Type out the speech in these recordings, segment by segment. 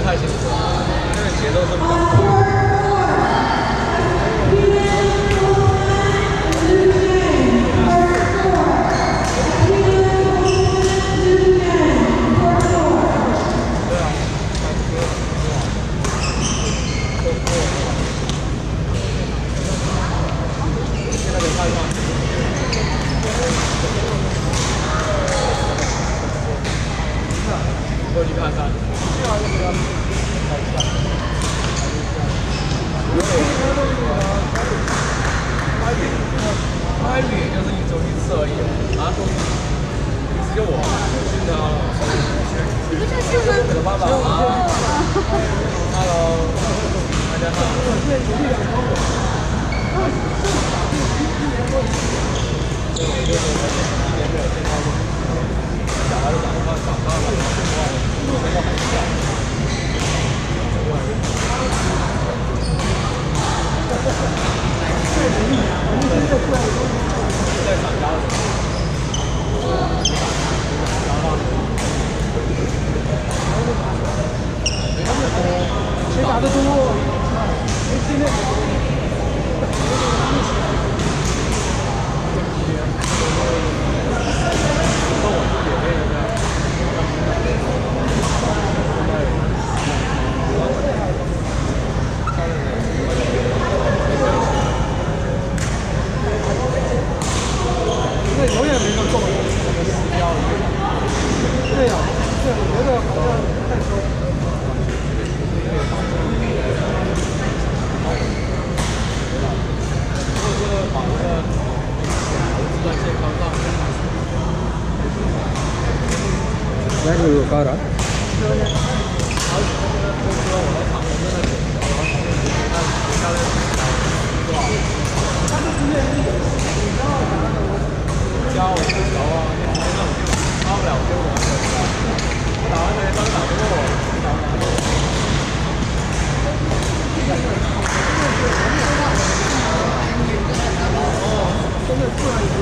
太清楚了，那个节奏是比较快。过去看看。拍脸就是你走一次而已啊！就我，是的。 你不是吗？ 我的爸爸啊 ，Hello， 大家好。这我就是1年没有见到过，小孩子长大了，现在很小。在长高的。谁打得多？今天。永远没个够的，死掉了。对呀，对，我觉得好像太收。如果说把那个投资在健康上。 Where do you go, right? 教我球啊，超不了球的，我打完那些都打不过我。真的突然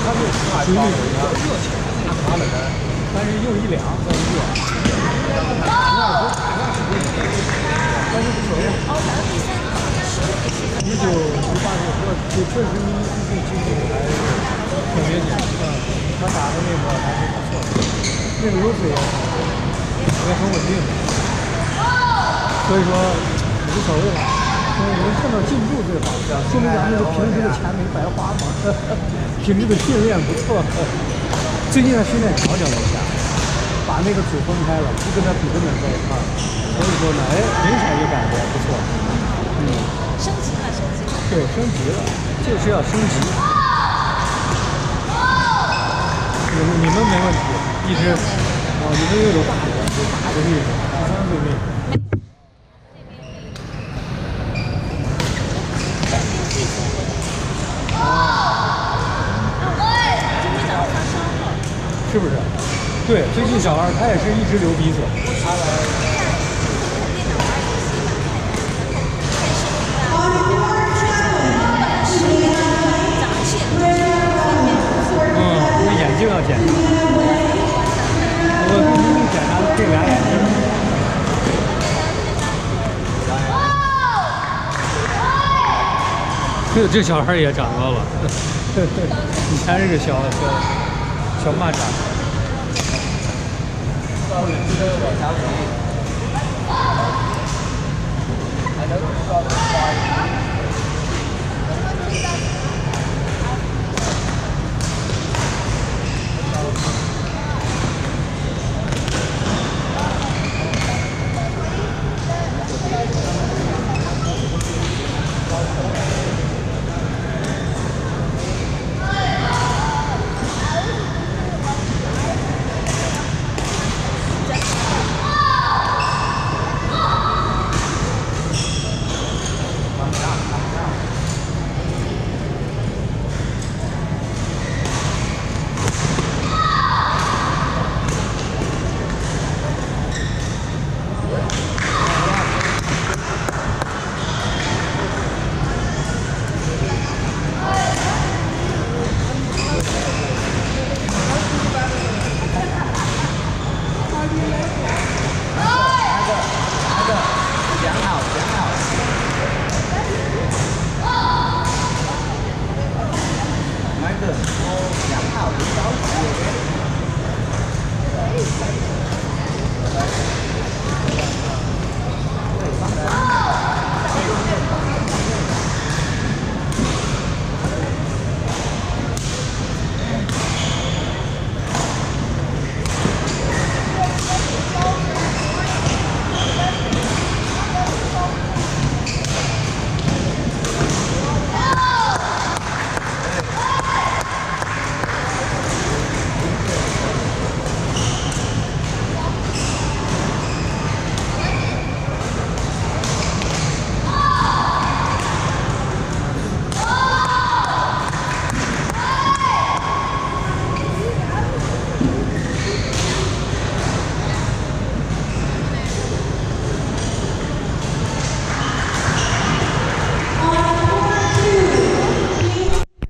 它是属于那种热起来那种麻冷的，但是又一凉再一热，但是无所谓。19、18就确实1进去还是特别简单，他打的那个还是不错的，那个 Rose 也很稳定，所以说无所谓了。能看到进步最好，说明咱们这个平时的钱没白花嘛，平时的训练不错。最近的训练调整了一下，把那个组分开了，不跟他比分点在一块儿，所以说呢，哎，明显就感觉不错。 升级了，升级了。 对，升级了，就是要升级。你们没问题，一直你们又有大的例子，第三对面。是不是？对，最近小孩他也是一直流鼻子。他来。那眼镜要检查。我给你检查配俩眼镜。这小孩也长高了。以前是个小蚂蚱。